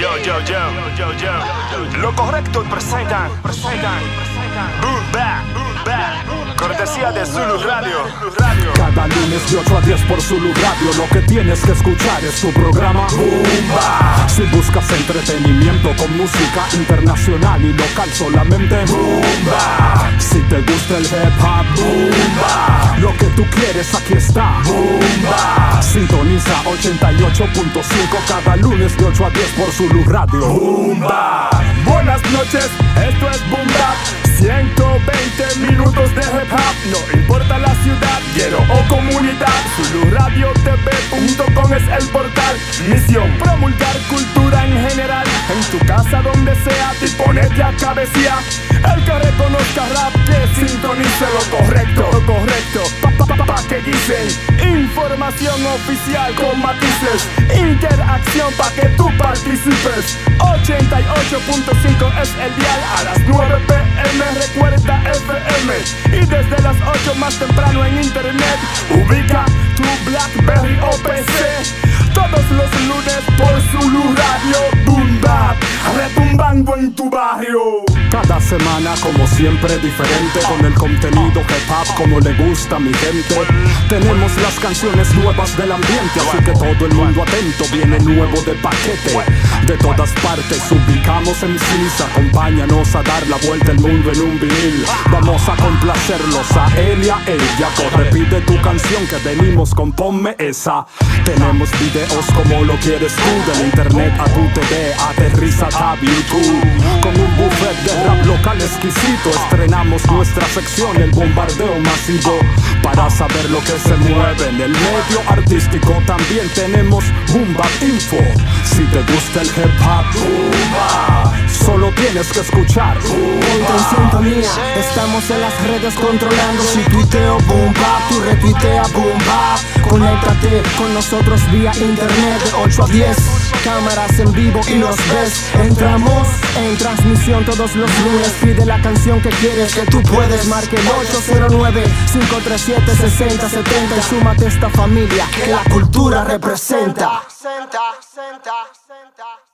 Lo correcto presentan Boom Bap, cortesía de Zulu Radio. Cada lunes de 8 a 10 por Zulu Radio. Lo que tienes que escuchar es tu programa Boom Bap. Si buscas entretenimiento con música internacional y local, solamente Boom Bap. Si te gusta el hip hop, Boom Bap. Lo que tú quieres, aquí está Boom Bap. Sintoniza 88.5 cada lunes de 8 a 10 por Zulu Radio. Boom Bap. Buenas noches, esto es Boom Bap. 120 minutos de hip hop, no importa la ciudad, quiero o comunidad. ZuluRadioTV.com es el portal. Misión: promulgar cultura en general. En tu casa, donde sea, disponete a cabecía. El que reconozca rap, que sintonice lo correcto. Pa que dicen. Información oficial con matices. Interacción pa' que tú participes. 88.5 es el dial. A las 9 p.m. recuerda FM. Y desde las 8 más temprano en internet, ubica tu Blackberry o PC. Todos los lunes por Zulu Radio. Boom Bap, retumbando en tu barrio. Cada semana, como siempre, diferente, con el contenido hip hop como le gusta a mi gente. Tenemos las canciones nuevas del ambiente, así que todo el mundo atento, viene nuevo de paquete. De todas partes ubicamos MCs, acompáñanos a dar la vuelta al mundo en un vinil. Vamos a complacerlos a él y a ella. Corre, pide tu canción que venimos con ponme esa. Tenemos videos como lo quieres tú, del internet a tu TV, aterriza a YouTube. Con un buffet de rap local exquisito, estrenamos nuestra sección, el bombardeo masivo. Para saber lo que se mueve en el medio artístico, también tenemos Boom Bap Info. Si te gusta el hip hop, Boom Bap, solo tienes que escuchar. Ponte en sintonía, estamos en las redes controlando. Si tuiteo Boom Bap, tú retuitea Boom Bap. Conéctate con nosotros vía internet de 8 a 10. Cámaras en vivo y nos ves. Entramos en transmisión todos los lunes. Pide la canción que quieres, que tú puedes. Marque el 809-537-6070 y súmate a esta familia que la cultura representa.